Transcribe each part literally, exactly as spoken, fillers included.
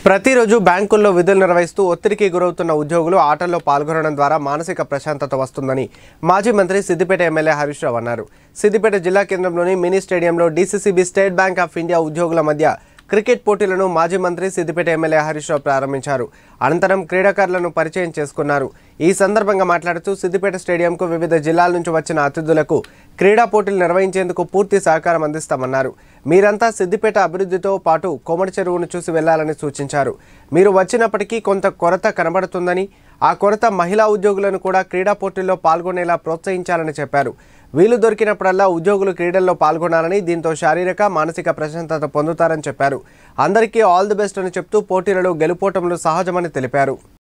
ప్రతిరోజు బ్యాంకుల్లో విధులు నిర్వహిస్తూ ఒత్తిడికి గురవుతున్న ఉద్యోగులు ఆటల్లో పాల్గొనడం ద్వారా మానసిక ప్రశాంతత వస్తుందని మాజీ మంత్రి సిద్దిపేట ఎమ్మెల్యే హరీష్ రావు అన్నారు. సిద్దిపేట జిల్లా కేంద్రంలోని మినీ స్టేడియంలో DCCB State Bank of India ఉద్యోగుల మధ్య క్రికెట్ పోటీలను మాజీ మంత్రి సిద్దిపేట ఎమ్మెల్యే హరీష్ రావు ప్రారంభించారు. అనంతరం క్రీడాకారులను పరిచయం చేసుకున్నారు. ఈ సందర్భంగా మాట్లాడుతూ సిద్దిపేట స్టేడియంకు వివిధ జిల్లాల నుంచి వచ్చిన అతిథులకు క్రీడా పోటీలు నిర్వహించేందుకు పూర్తి సహకారం అందిస్తామన్నారు. మీరంతా సిద్దిపేట అభివృద్ధితో పాటు కోమటి చెరువును చూసి వెళ్లాలని సూచించారు. మీరు వచ్చినప్పటికీ కొంత కొరత కనబడుతుందని, ఆ కొరత మహిళా ఉద్యోగులను కూడా క్రీడా పోటీల్లో పాల్గొనేలా ప్రోత్సహించాలని చెప్పారు. వీలు దొరికినప్పుడల్లా ఉద్యోగులు క్రీడల్లో పాల్గొనాలని, దీంతో శారీరక మానసిక ప్రశాంతత పొందుతారని చెప్పారు. అందరికీ ఆల్ ది బెస్ట్ అని చెప్తూ పోటీలలో గెలుపోటములు సహజమని తెలిపారు.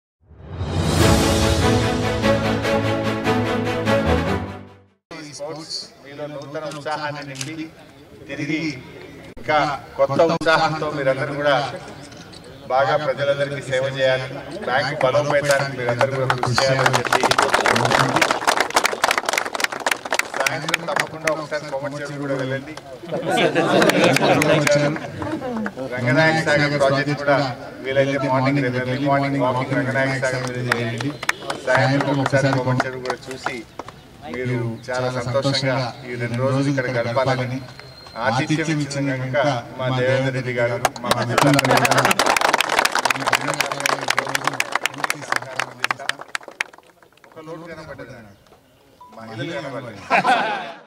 తిరిగి ఇంకా కొత్త ఉత్సాహంతో మీరందరూ కూడా బాగా ప్రజలందరికీ సేవ చేయాలి, బ్యాంకు బలోపేతానికి మీరందరూ కూడా కృషి చేయాలని చెప్పి సాయంత్రం తప్పకుండా ఒకసారి కోమటి చెరువు కూడా వెళ్ళండి. రంగనాయక సాగర్ ప్రాజెక్ట్ కూడా వీలైతే morning early morning walking Ranganayaka Sagar మీద చేయండి. సాయంత్రం ఒకసారి కోమటి చెరువు కూడా చూసి మీరు చాలా సంతోషంగా ఈ రెండు రోజులు ఇక్కడ గడపాలని ఆతిథ్యం ఇచ్చిన కనుక మా దేవేందర్ రెడ్డి గారు మా ఒక లోటు కనబడ్డది, మహిళలు కనబడ్డారు.